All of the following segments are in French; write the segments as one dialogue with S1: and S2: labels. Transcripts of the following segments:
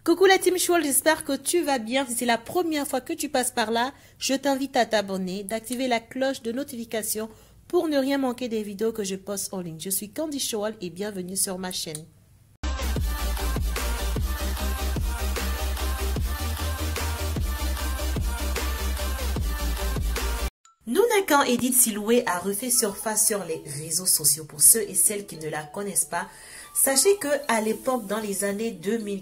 S1: Coucou la team Choual, j'espère que tu vas bien. Si c'est la première fois que tu passes par là, je t'invite à t'abonner, d'activer la cloche de notification pour ne rien manquer des vidéos que je poste en ligne. Je suis Candy Choual et bienvenue sur ma chaîne. Nounakan Edith Siloué a refait surface sur les réseaux sociaux. Pour ceux et celles qui ne la connaissent pas, sachez que à l'époque, dans les années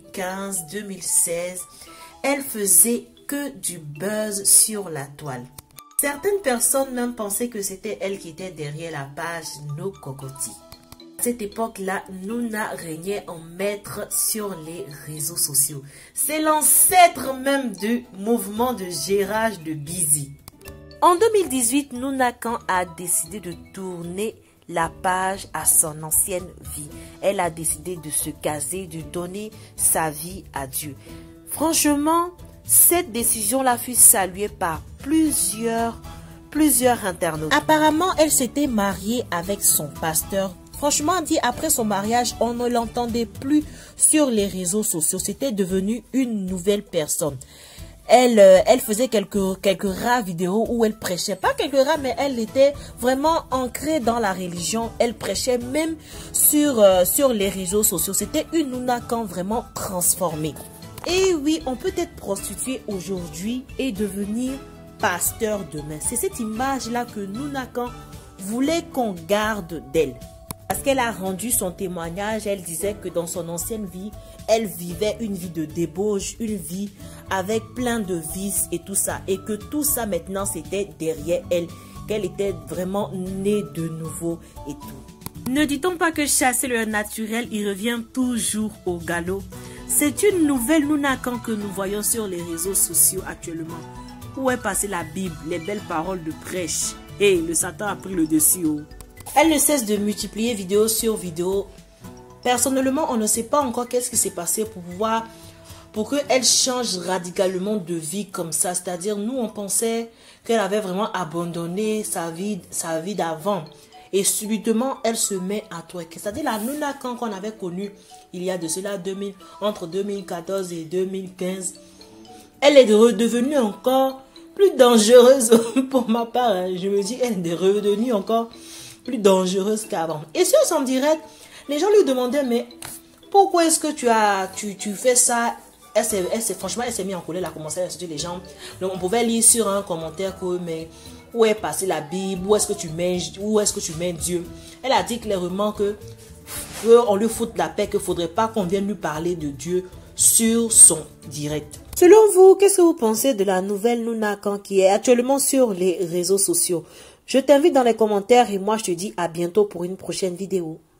S1: 2015-2016, elle faisait que du buzz sur la toile. Certaines personnes même pensaient que c'était elle qui était derrière la page No Kokoti. À cette époque-là, Nouna régnait en maître sur les réseaux sociaux. C'est l'ancêtre même du mouvement de gérage de Busy. En 2018, Nounakan a décidé de tourner la page à son ancienne vie. Elle a décidé de se caser, de donner sa vie à Dieu. Franchement, cette décision-là fut saluée par plusieurs internautes. Apparemment, elle s'était mariée avec son pasteur. Franchement, dit après son mariage, on ne l'entendait plus sur les réseaux sociaux. C'était devenu une nouvelle personne. Elle faisait quelques rares vidéos où elle prêchait. Pas quelques rares, mais elle était vraiment ancrée dans la religion. Elle prêchait même sur les réseaux sociaux. C'était une Nounakan vraiment transformée. Et oui, on peut être prostitué aujourd'hui et devenir pasteur demain. C'est cette image-là que Nounakan voulait qu'on garde d'elle. Parce qu'elle a rendu son témoignage, elle disait que dans son ancienne vie, elle vivait une vie de débauche, une vie avec plein de vices et tout ça. Et que tout ça maintenant, c'était derrière elle, qu'elle était vraiment née de nouveau et tout. Ne dit-on pas que chasser le naturel, il revient toujours au galop? C'est une nouvelle Nounakan que nous voyons sur les réseaux sociaux actuellement. Où est passée la Bible, les belles paroles de prêche? Et le Satan a pris le dessus. Oh. Elle ne cesse de multiplier vidéo sur vidéo. Personnellement, on ne sait pas encore qu'est-ce qui s'est passé pour qu'elle change radicalement de vie comme ça. C'est-à-dire, nous, on pensait qu'elle avait vraiment abandonné sa vie d'avant. Et subitement, elle se met à twerker. C'est-à-dire, la Nounakan qu'on avait connue il y a de cela entre 2014 et 2015, elle est redevenue encore plus dangereuse pour ma part. Hein. Je me dis, elle est redevenue encore plus dangereuse qu'avant. Et sur son direct, les gens lui demandaient, mais pourquoi est-ce que tu fais ça? Franchement, elle s'est mise en colère, elle a commencé à insulter les gens. Donc, on pouvait lire sur un commentaire que, mais où est passée la Bible? Où est-ce que tu mets Dieu? Elle a dit clairement que on lui fout la paix, qu'il ne faudrait pas qu'on vienne lui parler de Dieu sur son direct. Selon vous, qu'est-ce que vous pensez de la nouvelle Nounakan qui est actuellement sur les réseaux sociaux? Je t'invite dans les commentaires et moi je te dis à bientôt pour une prochaine vidéo.